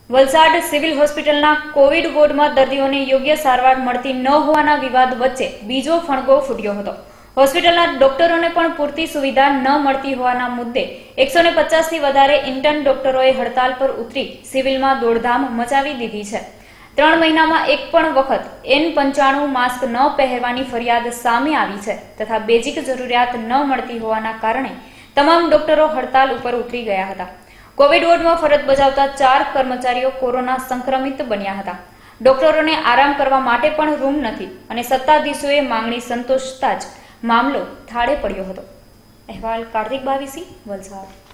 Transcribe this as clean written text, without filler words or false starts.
Valsad civil હોસ્પિટલના Covid વોર્ડમાં દર્દીઓને યોગ્ય સારવાર મળતી ન હોવાના વિવાદ વચ્ચે બીજો ફણગો ફૂટ્યો હતો। હોસ્પિટલના ડોક્ટરોને પણ પૂરતી સુવિધા ન મળતી હોવાના મુદ્દે 150 થી વધારે ઇન્ટર્ન ડોક્ટરોએ હડતાલ પર ઉતરી સિવિલમાં દોડધામ મચાવી દીધી છે। 3 મહિનામાં એક પણ વખત N95 માસ્ક ન પહેરવાની ફરિયાદ સામે આવી છે તથા બેઝિક જરૂરિયાત ન મળતી હોવાના કારણે તમામ ડોક્ટરો હડતાલ ઉપર ઉતરી ગયા હતા। કોવિડ વોર્ડમાં ફરજ બજાવતા 4 કર્મચારીઓ કોરોના સંક્રમિત બન્યા હતા। ડોક્ટરોને આરામ કરવા માટે પણ રૂમ નથી અને સત્તાધીશોએ માંગણી સંતોષતા જ મામલો થાળે પડ્યો હતો। અહેવાલ કાર્તિક બાવીસી, વલસાડ।